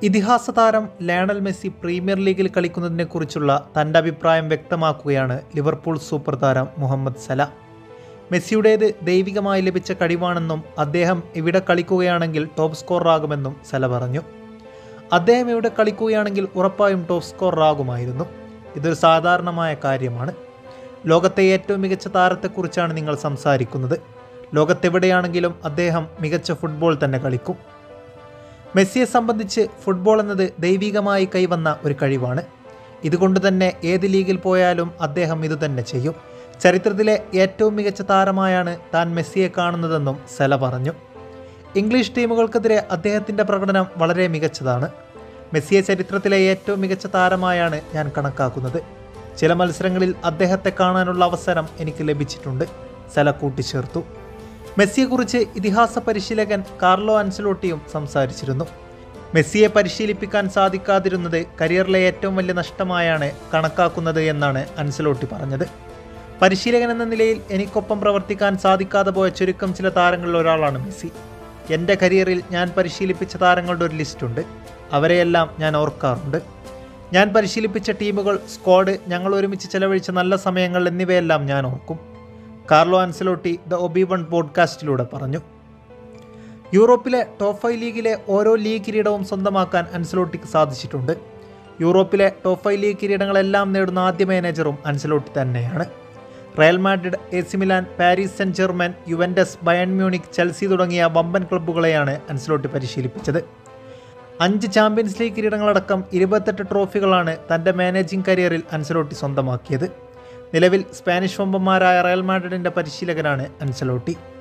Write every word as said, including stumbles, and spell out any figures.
ഇതിഹാസ താരം Lionel Messi premier ലീഗിൽ കളിക്കുന്നതിനെക്കുറിച്ചുള്ള തൻ്റെ അഭിപ്രായം വ്യക്തമാക്കുകയാണ് ലിവർപൂൾ സൂപ്പർ താരം മുഹമ്മദ് സല. മെസ്സിയുടേത് ദൈവികമായി ലഭിച്ച കഴിവാണെന്നും അദ്ദേഹം ഇവിടെ കളിക്കുകയാണെങ്കിൽ ടോപ്പ് സ്കോററാകുമെന്നും സല പറഞ്ഞു. അദ്ദേഹം ഇവിടെ കളിക്കുകയാണെങ്കിൽ ഉറപ്പായും ടോപ്പ് സ്കോററാകുമായിരുന്നു. ഇതൊരു സാധാരണമായ കാര്യമാണ്. ലോകത്തെ ഏറ്റവും മികച്ച താരത്തെക്കുറിച്ചാണ് നിങ്ങൾ സംസാരിക്കുന്നത്. ലോകത്തെവിടെയാണെങ്കിലും അദ്ദേഹം മികച്ച ഫുട്ബോൾ തന്നെ കളിക്കും. മെസ്സിയെ സംബന്ധിച്ച് ഫുട്ബോൾ എന്നത് ദൈവികമായി കൈവന്ന ഒരു കഴിവാണ്. ഇതുകൊണ്ട് തന്നെ ഏത് ലീഗിൽ പോയാലും അദ്ദേഹം ഇതുതന്നെ ചെയ്യും. ചരിത്രത്തിലെ ഏറ്റവും മികച്ച താരമായാണ് താൻ മെസ്സിയെ കാണുന്നതെന്നും സല പറഞ്ഞു. ഇംഗ്ലീഷ് ടീമുകൾക്കെതിരെ അദ്ദേഹത്തിൻ്റെ പ്രകടനം വളരെ മികച്ചതാണ്. മെസ്സിയെ ചരിത്രത്തിലെ ഏറ്റവും മികച്ച താരമായാണ് ഞാൻ കണക്കാക്കുന്നത്. ചില മത്സരങ്ങളിൽ അദ്ദേഹത്തെ കാണാനുള്ള അവസരം എനിക്ക് ലഭിച്ചിട്ടുണ്ട്, സല കൂട്ടിച്ചേർത്തു. മെസ്സിയെക്കുറിച്ച് ഇതിഹാസ പരിശീലകൻ കാർലോ അൻസലോട്ടിയും സംസാരിച്ചിരുന്നു. മെസ്സിയെ പരിശീലിപ്പിക്കാൻ സാധിക്കാതിരുന്നത് കരിയറിലെ ഏറ്റവും വലിയ നഷ്ടമായാണ് കണക്കാക്കുന്നത് എന്നാണ് അൻസലോട്ടി പറഞ്ഞത്. പരിശീലകൻ എന്ന നിലയിൽ എനിക്കൊപ്പം പ്രവർത്തിക്കാൻ സാധിക്കാതെ പോയ ചുരുക്കം ചില താരങ്ങളിൽ ഒരാളാണ് മെസ്സി. എൻ്റെ കരിയറിൽ ഞാൻ പരിശീലിപ്പിച്ച താരങ്ങളുടെ ഒരു ലിസ്റ്റുണ്ട്. അവരെയെല്ലാം ഞാൻ ഓർക്കാറുണ്ട്. ഞാൻ പരിശീലിപ്പിച്ച ടീമുകൾ, സ്ക്വാഡ്, ഞങ്ങൾ ഒരുമിച്ച് ചെലവഴിച്ച നല്ല സമയങ്ങൾ എന്നിവയെല്ലാം ഞാൻ ഓർക്കും, Carlo Ancelotti the Obi One പോഡ്കാസ്റ്റിലൂടെ പറഞ്ഞു. യൂറോപ്പിലെ ടോപ്പ് ഫൈവ് ലീഗിലെ ഓരോ ലീഗ് കിരീടവും സ്വന്തമാക്കാൻ അൻസലോട്ടിക്ക് സാധിച്ചിട്ടുണ്ട്. യൂറോപ്പിലെ ടോപ്പ് ഫൈവ് ലീഗ് കിരീടങ്ങളെല്ലാം നേടുന്ന ആദ്യ മാനേജറും അൻസലോട്ടി തന്നെയാണ്. Real Madrid, A C Milan, Paris Saint Germain, Juventus, Bayern Munich, Chelsea തുടങ്ങിയ വമ്പൻ ക്ലബ്ബുകളെയാണ് അൻസലോട്ടി പരിശീലിപ്പിച്ചത്. അഞ്ച് ചാമ്പ്യൻസ് ലീഗ് കിരീടങ്ങളടക്കം ഇരുപത്തെട്ട് ട്രോഫികളാണ് തൻ്റെ മാനേജിംഗ് കരിയറിൽ അൻസലോട്ടി സ്വന്തമാക്കിയത്. നിലവിൽ സ്പാനിഷ് വമ്പന്മാരായ റയൽ മാഡ്രിഡിൻ്റെ പരിശീലകനാണ് അൻസലോട്ടി.